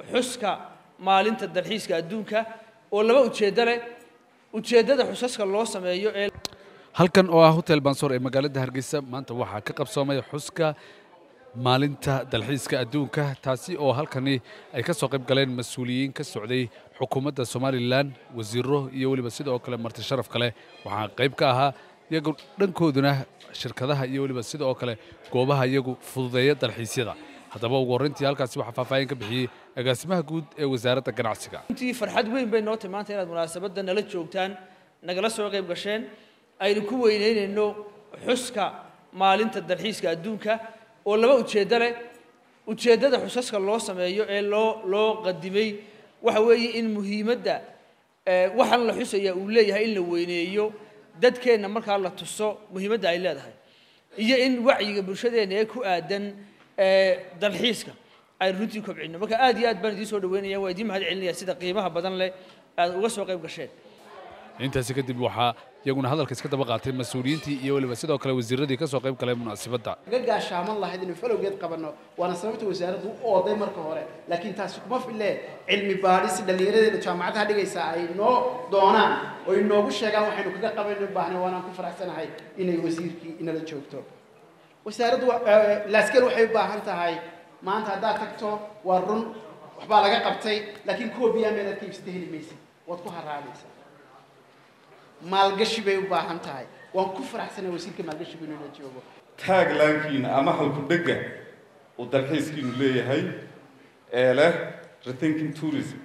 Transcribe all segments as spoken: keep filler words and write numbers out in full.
xuska maalinta dalxiiska adduunka oo laba ujeedo leh ujeedada xusaska loo sameeyo ee halkan oo ah hotel Mansour ee magaalada Hargeysa maanta waxa ka qabsoomay xuska maalinta dalxiiska adduunka taasi oo halkani ay ka soo qayb galeen mas'uuliyiin ka socday xukuumadda Somaliland wasiiro iyo waliba sidoo kale marti sharaf kale waxa qayb ka ahaa iyagu dhankooduna shirkadaha iyo waliba sidoo kale goobaha iyagu fududeeya dalxiisyada haddaba ugu horeyntii halkaasi waxa faahfaahin ka bixiyay agaasimaha guud ee wasaaradda ganacsiga intii farxad weyn bay noo timaantay inaad munaasabadda nala joogtaan nagala soo qayb gasheen aynu ku weyneynayno xuska maalinta dalxiiska adduunka oo laba ujeedo leh ujeedada xusaska loo sameeyo ee loo loo qadimay waxa weeye in muhiimadda waxaan la xusaya uu leeyahay in la weyneeyo dadkeena marka la tuso muhiimadda ay leedahay iyo in wacyiga bulshadeena ee ku aadan dalxiiska ay runtii kobcino marka aad iyo aad baan idin soo dhaweynaya waa idin mahad celinaya sida qiimaha badan leh aad uga soo qayb gasheen intaasi kadib waxa iyaguna hadalka iska daba qaatay mas'uuliyiintii iyo waliba sidoo kale wasiiradii ka soo qayb galay munaasabadda gaashaaman lahayd in falowgeed qabano waana sababta wasaaraddu u ooday marka hore laakiin taasi kuma fille cilmi baadhis dhalinyarada jaamacadaha dhigaysa ay noo doonaan oo inoogu sheegaan waxaynu kaga qabanayno baahnay waana ku faraxsanahay inay wasiirkii inala joogto wasaaraddu laaskeel waxay u baahan tahay maanta haddaad tagto waa run waxbaa laga qabtay laakiin kuwa biyaa meelaad ka iibsata heli maysid waad ku haraadaysaa maalgashi bay u baahan tahay waan ku faraxsanahay wasiirka maalgashi inuu inoo joogo taaglaankiina ama halku dhega uu dalxiiskiinu leeyahay ee leh rethinking tourism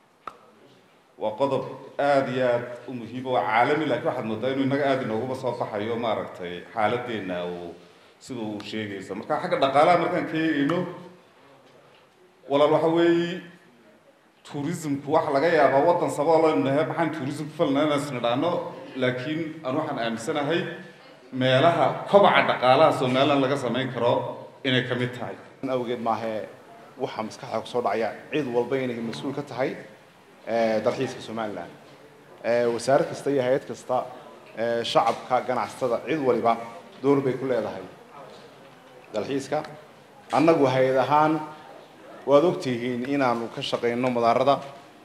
waa qodob aad iyo aad u muhiim oo caalami laakiin waxaad moodaa inuu inaga aad inooguba soo baxayo maaragtay xaaladeenna uu siduu uu sheegaysa marka xagga dhaqaalaha markaan ka eegayno walaal waxa weeye tourismku waxa laga yaabaa waddan sabool aynu nahay maxaan tourism ku falnaa inaan isnidhaano laakiin aan waxaan aaminsanahay meelaha kobaca dhaqaalaha Somaliland laga samayn karo inay ka mid tahay awgeed maahe waxa maskaxda ku soo dhacaya cid walba inay mas'uul ka tahay ee dalxiiska Somaliland ee wasaarad kasta iyo hay'ad kasta ee shacabka ganacsatada cid waliba door bay ku leedahay dalxiiska annagu hay'ad ahaan waad ogtihiin inaanu ka shaqeyno madaarada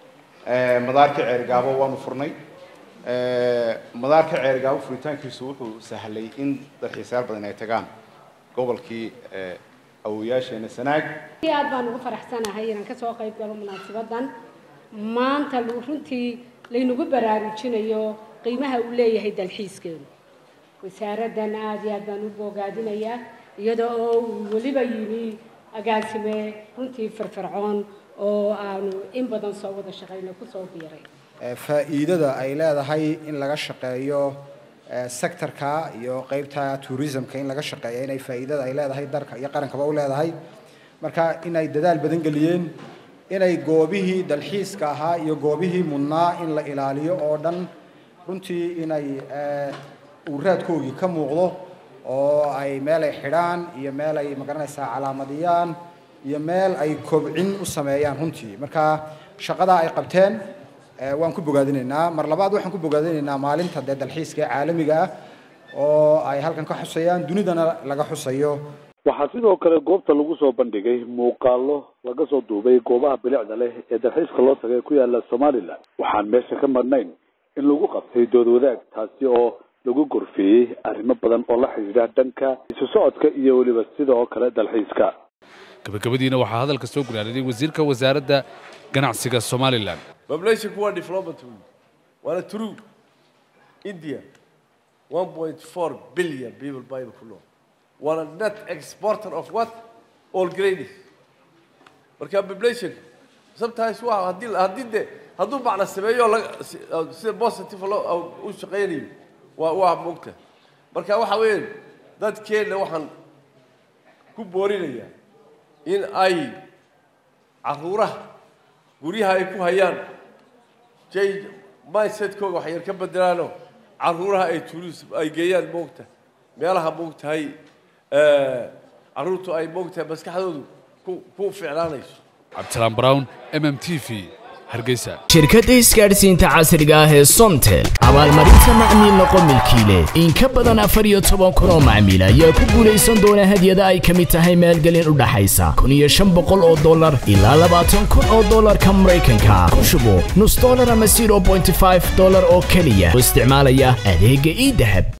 ee madaarka ceergaabo waanu furnay ee madaarka ceergaabo furitaankiisu wuxuu sahlay in dalxiisayaal badan ay tagaan gobolkii ee awooyaasheena Sanaag aad baan ugu faraxsanahay inaan ka soo qayb galo munaasabadan maanta runtii laynagu baraarujinayo qiimaha uu leeyahay dalxiiskeenu wasaaraddan aad iyo aad baan u bogaadinayaa iyadoo uu waliba yimi agaasime runtii firfircoon oo aanu in badan soo wada shaqeyno ku soo biiray faa'iidada ay leedahay in laga shaqeeyo sectorka iyo qaybta tourismka in laga shaqeeyo inay faa'iidada ay leedahay dalka iyo qarankaba u leedahay marka inay dadaal badan galiyeen inay goobihii dalxiiska ahaa iyo goobihii mudnaa in la ilaaliyo oo dhan runtii inay uraadkoogii ka muuqdo oo ay meel ay xidhaan iyo meel ay magaranaysaa calaamadiyaan iyo meel ay kobcin u sameeyaan runtii marka shaqada ay qabteen waan ku bogaadinaynaa mar labaad waxaan ku bogaadinaynaa maalinta dee dalxiiska caalamiga ah oo ay halkan ka xusayaan dunidana laga xusayo waxaa sidoo kale goobta lagu soo bandhigay muuqaallo laga soo duubay goobaha bilicda leh ee dalxiiska loo tagay ku yaala Somaliland waxaan meesha ka marnayn in lagu qabtay dood wadaag taasi oo lagu gorfeeyay arrimo badan oo la xiriira dhanka isu socodka iyo waliba sidoo kale dalxiiska gabagabadiina waxaa hadalka soo gudaaray wasiirka wasaaradda ganacsiga Somaliland population kuwa development wala true India one point four billion people by the floor wala net exporter of what all grains marka population sometimes waa hadii hadii haduu macna sameeyo sida positive loo u shaqeeyay waa waa mugta marka waxa weyn dadkeena waxaan ku boorinaya in ay caruuraha guriyaha ay ku hayaan jay mindset kooga wax yar ka bedelaano caruuraha ay tourism ay geeyaan mugta meelaha mugtahay ee caruurtu ay mugtahay maskaxdoodu ku ku ficnaanayso Abdullah Brown M M T V hargeysa. shirkadda isgaadhsiinta casriga ah ee Somtel abaalmarinta macmiil noqon milkiile in ka badan afar iyo toban kun oo macmiil ayaa ku guuleysan doona hadiyada ay ka mid tahay maalgelin u dhaxaysa kun iyo shan boqol oo dollar ilaa labaatan kun oo dollarka Mareykanka ku shubo nus dollar ama zero point five dollar oo kaliya oo isticmaalaya adeegga e-dahab.